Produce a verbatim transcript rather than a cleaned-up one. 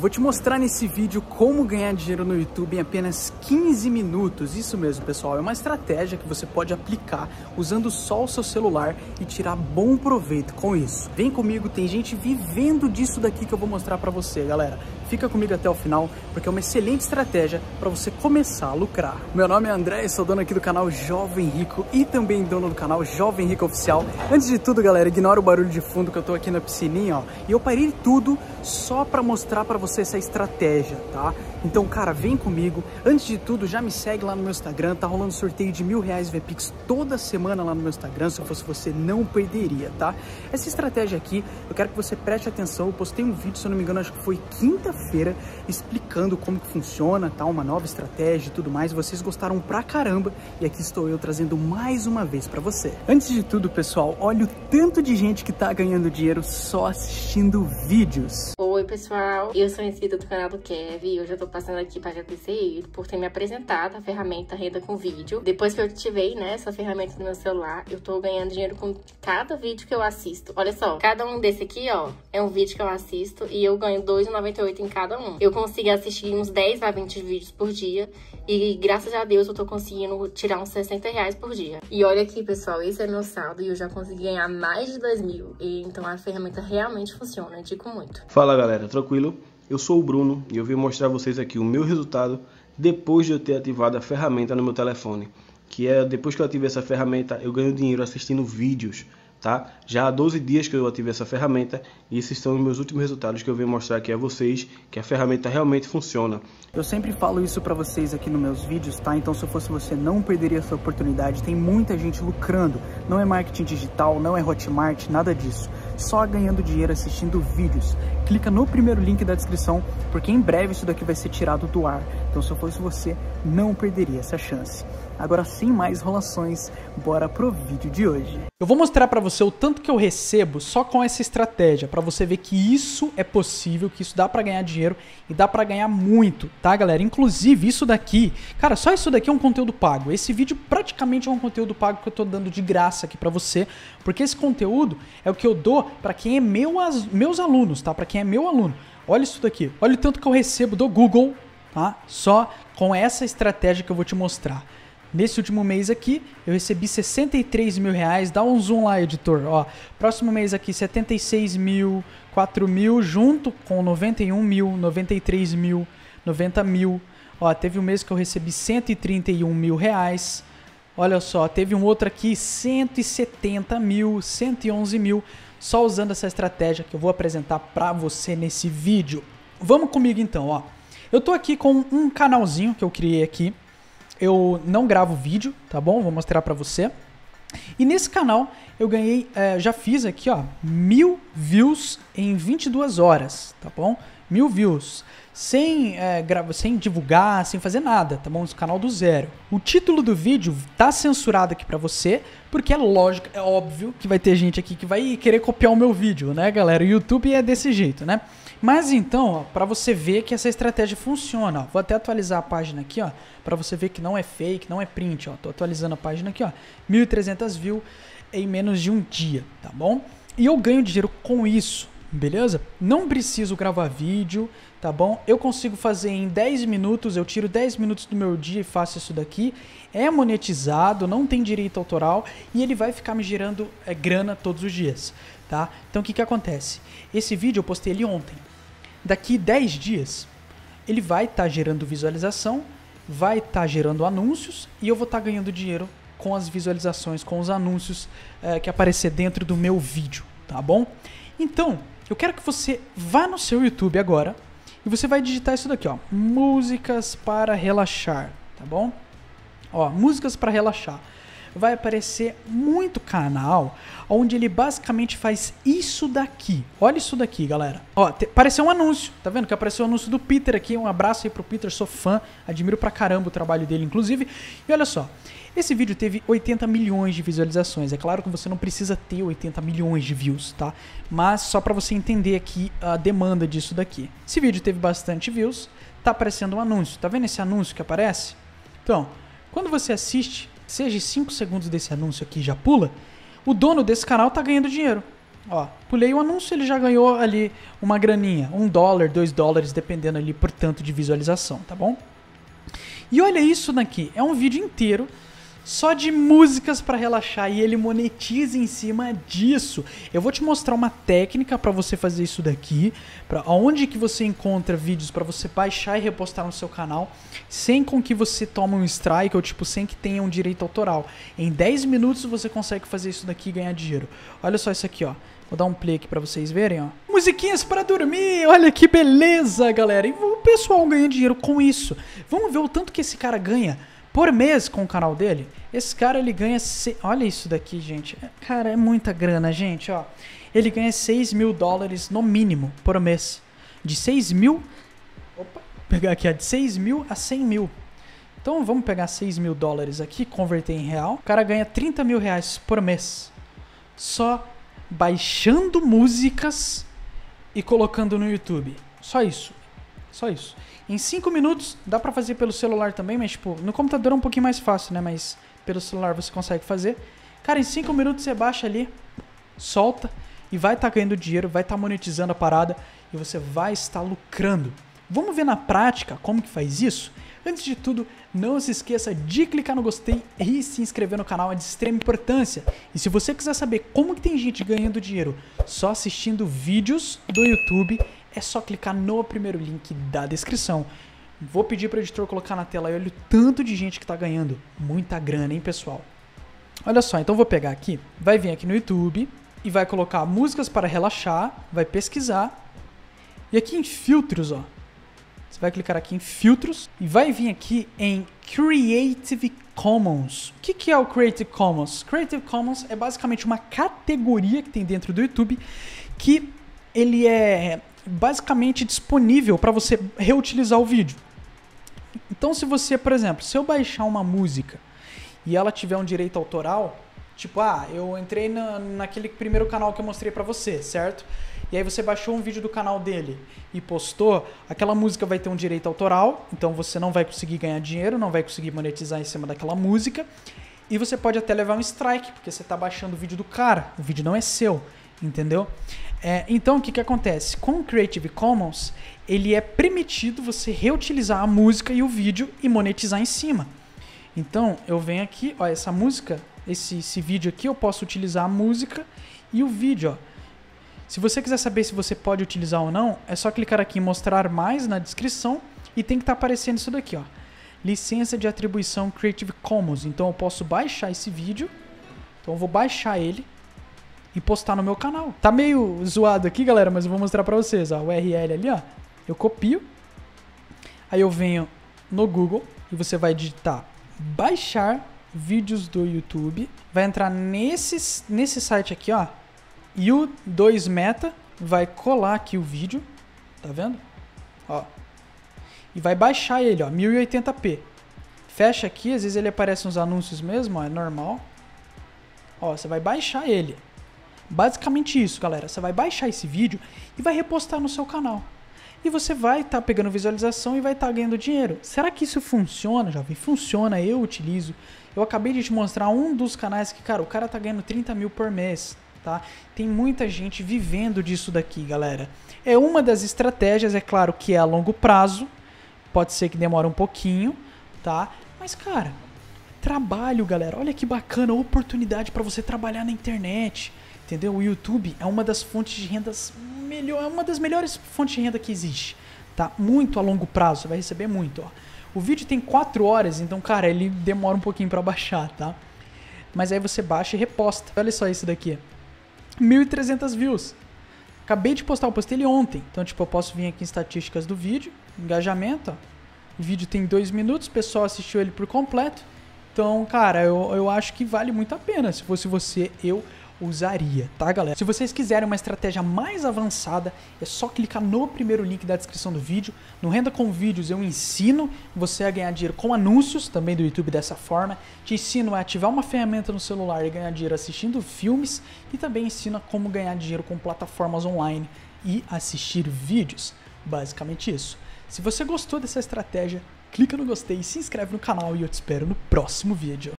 Vou te mostrar nesse vídeo como ganhar dinheiro no YouTube em apenas quinze minutos. Isso mesmo, pessoal, é uma estratégia que você pode aplicar usando só o seu celular e tirar bom proveito com isso. Vem comigo, tem gente vivendo disso daqui que eu vou mostrar pra você, galera. Fica comigo até o final, porque é uma excelente estratégia para você começar a lucrar. Meu nome é André, sou dono aqui do canal Jovem Rico e também dono do canal Jovem Rico Oficial. Antes de tudo, galera, ignora o barulho de fundo que eu tô aqui na piscininha, ó. E eu parei tudo só para mostrar para você essa estratégia, tá? Então, cara, vem comigo. Antes de tudo, já me segue lá no meu Instagram, tá rolando sorteio de mil reais V Pix toda semana lá no meu Instagram. Se eu fosse você, não perderia, tá? Essa estratégia aqui, eu quero que você preste atenção. Eu postei um vídeo, se eu não me engano, acho que foi quinta-feira, explicando como que funciona, tá? Uma nova estratégia e tudo mais. Vocês gostaram pra caramba e aqui estou eu trazendo mais uma vez pra você. Antes de tudo, pessoal, olha o tanto de gente que tá ganhando dinheiro só assistindo vídeos. Oi, pessoal, eu sou inscrita do canal do Kevin e hoje eu tô passando aqui para agradecer ele por ter me apresentado a ferramenta Renda com Vídeo. Depois que eu ativei, né, essa ferramenta no meu celular, eu tô ganhando dinheiro com cada vídeo que eu assisto. Olha só, cada um desse aqui, ó, é um vídeo que eu assisto e eu ganho dois reais e noventa e oito centavos em cada um. Eu consigo assistir uns dez a vinte vídeos por dia e graças a Deus eu tô conseguindo tirar uns sessenta reais por dia. E olha aqui, pessoal, esse é meu saldo e eu já consegui ganhar mais de dois mil. E então a ferramenta realmente funciona, eu digo muito. Fala, galera, tranquilo? Eu sou o Bruno e eu vim mostrar a vocês aqui o meu resultado depois de eu ter ativado a ferramenta no meu telefone. Que é, depois que eu ativei essa ferramenta, eu ganho dinheiro assistindo vídeos, tá? Já há doze dias que eu ativei essa ferramenta e esses são os meus últimos resultados que eu venho mostrar aqui a vocês, que a ferramenta realmente funciona. Eu sempre falo isso pra vocês aqui nos meus vídeos, tá? Então se eu fosse você, não perderia essa oportunidade. Tem muita gente lucrando. Não é marketing digital, não é Hotmart, nada disso. Só ganhando dinheiro assistindo vídeos. Clica no primeiro link da descrição, porque em breve isso daqui vai ser tirado do ar. Então se eu fosse você, não perderia essa chance. Agora, sem mais enrolações, bora pro vídeo de hoje. Eu vou mostrar pra você o tanto que eu recebo só com essa estratégia, pra você ver que isso é possível, que isso dá pra ganhar dinheiro e dá pra ganhar muito, tá, galera? Inclusive, isso daqui, cara, só isso daqui é um conteúdo pago. Esse vídeo praticamente é um conteúdo pago que eu tô dando de graça aqui pra você, porque esse conteúdo é o que eu dou pra quem é meu, meus alunos, tá? Pra quem é meu aluno. Olha isso daqui, olha o tanto que eu recebo do Google, tá? Só com essa estratégia que eu vou te mostrar. Nesse último mês aqui, eu recebi sessenta e três mil reais. Dá um zoom lá, editor. Ó, próximo mês aqui, setenta e seis mil, quatro mil, junto com noventa e um mil, noventa e três mil, noventa mil. Ó, teve um mês que eu recebi cento e trinta e um mil reais. Olha só, teve um outro aqui, cento e setenta mil, cento e onze mil. Só usando essa estratégia que eu vou apresentar pra você nesse vídeo. Vamos comigo então, ó. Eu tô aqui com um canalzinho que eu criei aqui. Eu não gravo vídeo, tá bom? Vou mostrar pra você. E nesse canal eu ganhei, é, já fiz aqui, ó, mil views em vinte e duas horas, tá bom? Mil views. Sem, é, sem divulgar, sem fazer nada, tá bom? Esse canal do zero. O título do vídeo tá censurado aqui pra você, porque é lógico, é óbvio que vai ter gente aqui que vai querer copiar o meu vídeo, né, galera? O YouTube é desse jeito, né? Mas então, ó, pra você ver que essa estratégia funciona, ó, vou até atualizar a página aqui, ó, pra você ver que não é fake, não é print, ó. Tô atualizando a página aqui, ó, mil e trezentas views em menos de um dia, tá bom? E eu ganho dinheiro com isso, beleza? Não preciso gravar vídeo, tá bom? Eu consigo fazer em dez minutos, eu tiro dez minutos do meu dia e faço isso daqui. É monetizado, não tem direito autoral e ele vai ficar me gerando é, grana todos os dias, tá? Então o que que acontece? Esse vídeo eu postei ele ontem. Daqui dez dias, ele vai estar tá gerando visualização, vai estar tá gerando anúncios e eu vou estar tá ganhando dinheiro com as visualizações, com os anúncios é, que aparecer dentro do meu vídeo, tá bom? Então, eu quero que você vá no seu YouTube agora e você vai digitar isso daqui, ó, músicas para relaxar, tá bom? Ó, músicas para relaxar. Vai aparecer muito canal onde ele basicamente faz isso daqui. Olha isso daqui, galera. Ó, te, apareceu um anúncio, tá vendo? Que apareceu o um anúncio do Peter aqui. Um abraço aí pro Peter, sou fã, admiro pra caramba o trabalho dele, inclusive. E olha só, esse vídeo teve oitenta milhões de visualizações. É claro que você não precisa ter oitenta milhões de views, tá? Mas só pra você entender aqui a demanda disso daqui. Esse vídeo teve bastante views, tá aparecendo um anúncio. Tá vendo esse anúncio que aparece? Então, quando você assiste, seja cinco segundos desse anúncio aqui já pula, o dono desse canal tá ganhando dinheiro. Ó, pulei o anúncio, ele já ganhou ali uma graninha, um dólar, dois dólares, dependendo ali por tanto de visualização, tá bom? E olha isso daqui, é um vídeo inteiro só de músicas para relaxar e ele monetiza em cima disso. Eu vou te mostrar uma técnica para você fazer isso daqui, para onde que você encontra vídeos para você baixar e repostar no seu canal, sem com que você tome um strike ou tipo sem que tenha um direito autoral. Em dez minutos você consegue fazer isso daqui e ganhar dinheiro. Olha só isso aqui, ó. Vou dar um play aqui para vocês verem, ó. Musiquinhas para dormir, olha que beleza, galera. E o pessoal ganha dinheiro com isso. Vamos ver o tanto que esse cara ganha por mês com o canal dele. Esse cara, ele ganha... Se... Olha isso daqui, gente. Cara, é muita grana, gente, ó. Ele ganha seis mil dólares no mínimo por mês. De seis mil... Opa, vou pegar aqui, ó. De seis mil a cem mil. Então, vamos pegar seis mil dólares aqui, converter em real. O cara ganha trinta mil reais por mês. Só baixando músicas e colocando no YouTube. Só isso. Só isso. Em cinco minutos, dá pra fazer pelo celular também, mas tipo, no computador é um pouquinho mais fácil, né? Mas pelo celular você consegue fazer. Cara, em cinco minutos você baixa ali, solta e vai estar tá ganhando dinheiro, vai estar tá monetizando a parada e você vai estar lucrando. Vamos ver na prática como que faz isso? Antes de tudo, não se esqueça de clicar no gostei e se inscrever no canal, é de extrema importância. E se você quiser saber como que tem gente ganhando dinheiro só assistindo vídeos do YouTube, é só clicar no primeiro link da descrição. Vou pedir para o editor colocar na tela aí, olha o tanto de gente que está ganhando. Muita grana, hein, pessoal? Olha só, então vou pegar aqui, vai vir aqui no YouTube e vai colocar músicas para relaxar, vai pesquisar. E aqui em filtros, ó, você vai clicar aqui em filtros e vai vir aqui em Creative Commons. O que, que é o Creative Commons? Creative Commons é basicamente uma categoria que tem dentro do YouTube que ele é basicamente disponível para você reutilizar o vídeo. Então, se você, por exemplo, se eu baixar uma música e ela tiver um direito autoral, tipo, ah, eu entrei na, naquele primeiro canal que eu mostrei para você, certo? E aí você baixou um vídeo do canal dele e postou, aquela música vai ter um direito autoral, então você não vai conseguir ganhar dinheiro, não vai conseguir monetizar em cima daquela música, e você pode até levar um strike, porque você está baixando o vídeo do cara, o vídeo não é seu, entendeu? É, então, o que, que acontece? Com o Creative Commons, ele é permitido você reutilizar a música e o vídeo e monetizar em cima. Então, eu venho aqui, ó, essa música, esse, esse vídeo aqui, eu posso utilizar a música e o vídeo, ó. Se você quiser saber se você pode utilizar ou não, é só clicar aqui em mostrar mais na descrição e tem que estar aparecendo isso daqui, ó. Licença de atribuição Creative Commons. Então, eu posso baixar esse vídeo, então eu vou baixar ele e postar no meu canal. Tá meio zoado aqui, galera, mas eu vou mostrar pra vocês, ó, o U R L ali, ó. Eu copio, aí eu venho no Google e você vai digitar baixar vídeos do YouTube, vai entrar nesse, nesse site aqui, ó, e o dois Meta vai colar aqui o vídeo, tá vendo? Ó, e vai baixar ele, ó, mil e oitenta p. Fecha aqui, às vezes ele aparece nos anúncios mesmo, ó, é normal. Ó, você vai baixar ele. Basicamente isso, galera. Você vai baixar esse vídeo e vai repostar no seu canal. E você vai estar tá pegando visualização e vai estar tá ganhando dinheiro. Será que isso funciona, jovem? Funciona, eu utilizo. Eu acabei de te mostrar um dos canais que, cara, o cara tá ganhando trinta mil por mês, tá? Tem muita gente vivendo disso daqui, galera. É uma das estratégias, é claro que é a longo prazo. Pode ser que demore um pouquinho, tá? Mas, cara, trabalho, galera. Olha que bacana, oportunidade para você trabalhar na internet. Entendeu? O YouTube é uma das fontes de rendas melhor, é uma das melhores fontes de renda que existe, tá? Muito a longo prazo, você vai receber muito, ó. O vídeo tem quatro horas, então, cara, ele demora um pouquinho para baixar, tá? Mas aí você baixa e reposta. Olha só isso daqui, mil e trezentas views. Acabei de postar, eu postei ele ontem. Então, tipo, eu posso vir aqui em estatísticas do vídeo, engajamento, ó. O vídeo tem dois minutos, o pessoal assistiu ele por completo. Então, cara, eu, eu acho que vale muito a pena. Se fosse você, eu usaria, tá, galera? Se vocês quiserem uma estratégia mais avançada, é só clicar no primeiro link da descrição do vídeo. No Renda com Vídeos eu ensino você a ganhar dinheiro com anúncios, também do YouTube dessa forma. Te ensino a ativar uma ferramenta no celular e ganhar dinheiro assistindo filmes. E também ensino como ganhar dinheiro com plataformas online e assistir vídeos. Basicamente isso. Se você gostou dessa estratégia, clica no gostei, se inscreve no canal e eu te espero no próximo vídeo.